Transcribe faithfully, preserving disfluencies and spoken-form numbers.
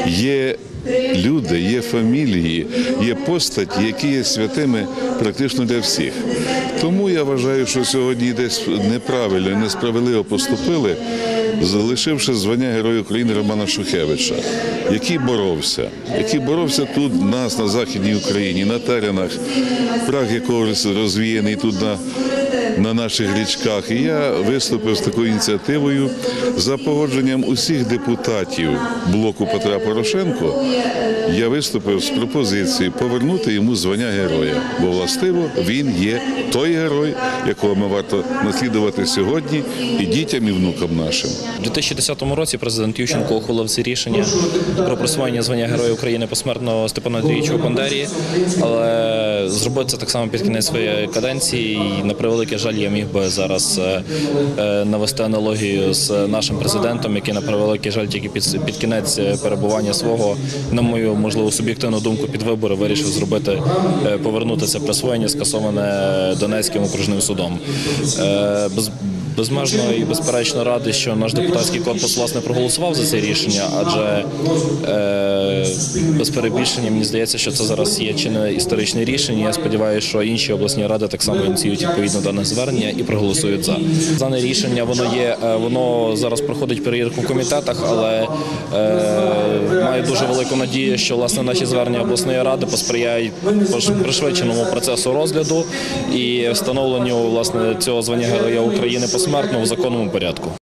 Є люди, є фамілії, є постаті, які є святими практично для всіх. Тому я вважаю, що сьогодні десь неправильно і несправедливо поступили, залишивши звання Героя України Романа Шухевича, який боровся, який боровся тут, у нас, на Західній Україні, на теренах, прах якого розвіяний тут на на наших річках. І я виступив з такою ініціативою за погодженням усіх депутатів блоку Петра Порошенко. Я виступив з пропозицією повернути йому звання героя, бо властиво він є той герой, якого ми варто наслідувати сьогодні і дітям, і внукам нашим. У дві тисячі десятому році президент Ющенко ухвалив це рішення про присвоєння звання Героя України посмертно Степану Андрійовичу Бандері, але зробити це так само під кінець своєї каденції. І, на превеликий жаль, я міг би зараз навести аналогію з нашим президентом, який, на превеликий жаль, тільки під, під кінець перебування свого, на мою, можливо, суб'єктивну думку, під вибори вирішив зробити, повернути це присвоєння, скасоване Донецьким окружним судом. Без Безмежно і безперечно радий, що наш депутатський корпус, власне, проголосував за це рішення, адже е, без перебільшення, мені здається, що це зараз є чинне історичне рішення. Я сподіваюся, що інші обласні ради так само ініціюють відповідно дане звернення і проголосують за. Дане рішення, воно є, воно зараз проходить перевірку в комітетах, але е, маю дуже велику надію, що, власне, наші звернення обласної ради посприяють пришвидшеному процесу розгляду і встановленню, власне, цього звання Героя України посмертно в законному порядку.